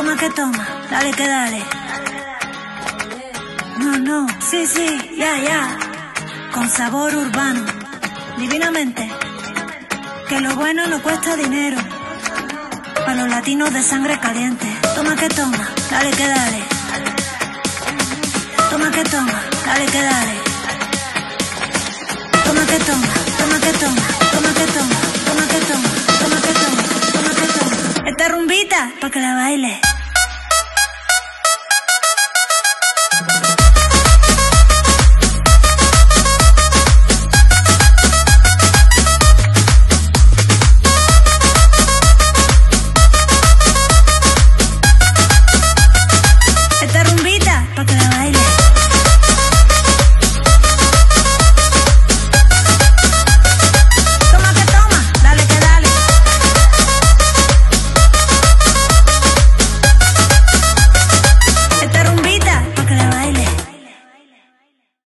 Toma que toma, dale que dale. No, sí, ya. Con sabor urbano, divinamente. Que lo bueno no cuesta dinero. Para los latinos de sangre caliente. Toma que toma, dale que dale. Toma que toma, dale que dale. Toma que toma, toma que toma, toma que toma, toma que toma, toma que toma, toma que toma. Esta rumbita, pa' que la baile.